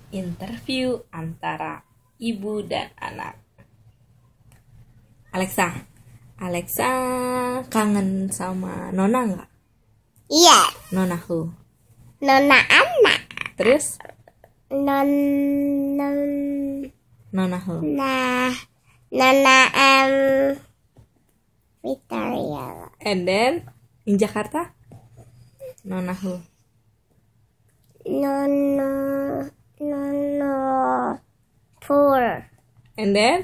Interview antara ibu dan anak. Alexa kangen sama Nona nggak? Iya. Nona who? Nona anak. Terus? Nona who? Nona Victoria. And then in Jakarta? Nona who? Nona Pur. And then?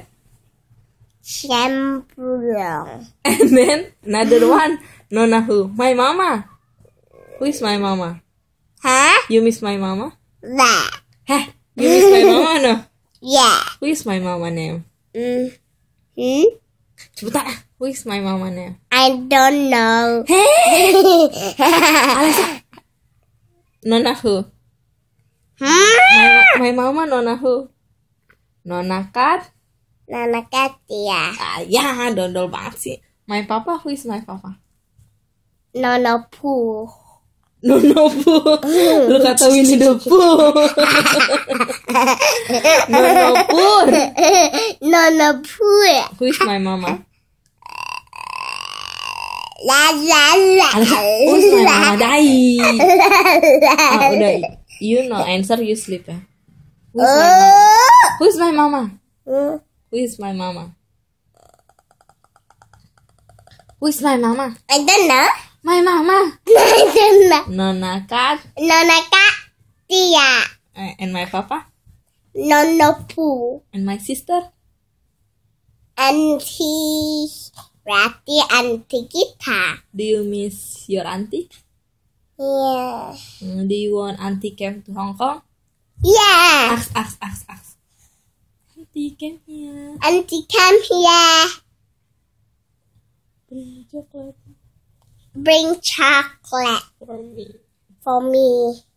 Shampoo. And then another one. Nona who? My mama. Who is my mama? Huh? You miss my mama? That. Heh, you miss my mama no? Yeah. Who is my mama name? Cepetan, who is my mama name? I don't know. Hey, Alexa. Nona who? My mama Nona who? Nona Kat? Nona Katia. Ya, dondol banget sih. My papa, who is my papa? Nona Pooh. Nona Pooh. Lu kata Winnie the Pooh. Nona Pooh. Nona Pooh. Who is my mama? La la la. Alexa, who is my mama? Dai. Udah, you know answer, you sleep ya. Who is my mama? Who is my mama? Who is my mama? I don't know. My mama. I don't know. Nona Kat. Nona Katia. And my papa. Nona Pooh. And my sister. Auntie Ratty, Auntie Gita. Do you miss your auntie? Yeah. Do you want auntie came to Hong Kong? Yeah. Ask. Auntie came here. Auntie come here. Bring chocolate Bring chocolate for me. for me.